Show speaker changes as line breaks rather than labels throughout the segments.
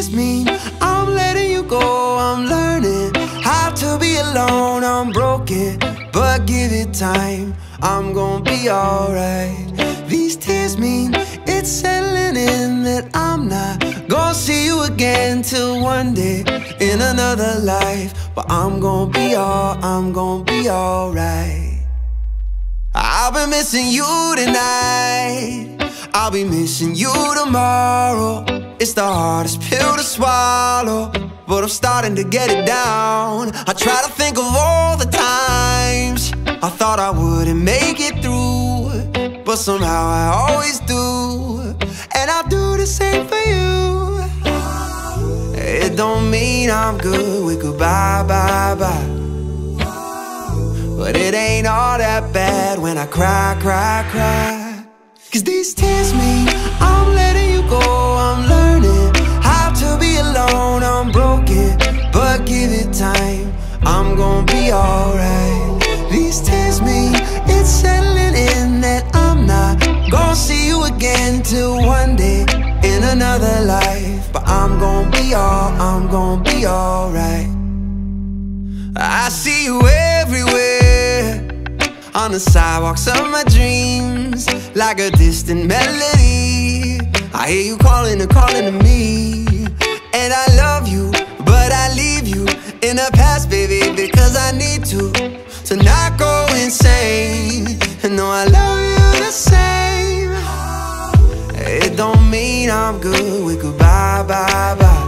tears mean I'm letting you go. I'm learning how to be alone. I'm broken, but give it time, I'm gonna be alright. These tears mean it's settling in that I'm not gonna see you again till one day in another life. But I'm gonna be alright. I've been missing you tonight, I'll be missing you tomorrow. It's the hardest pill to swallow, but I'm starting to get it down. I try to think of all the times I thought I wouldn't make it through, but somehow I always do. And I'll do the same for you. It don't mean I'm good with goodbye, bye, bye, but it ain't all that bad when I cry, cry, cry. Cause these tears mean I'm letting you go. I'm learning how to be alone. I'm broken, but give it time, I'm gonna be alright. These tears mean it's settling in that I'm not gonna see you again till one day in another life. But I'm gonna be alright. I see you everywhere, on the sidewalks of my dreams, like a distant melody. I hear you calling and calling to me. And I love you, but I leave you in the past, baby, because I need to not go insane. And no, I love you the same. It don't mean I'm good with goodbye, bye, bye,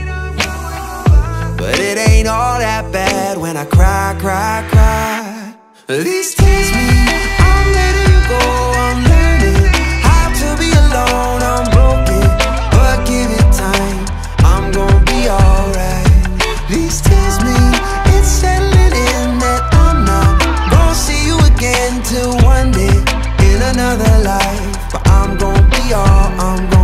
but it ain't all that bad when I cry, cry, cry. These tears mean I'm letting you go. I'm learning how to be alone. I'm broken, but give it time, I'm gonna be alright. These tears mean it's settling in that I'm not gonna see you again till one day in another life. But I'm gonna be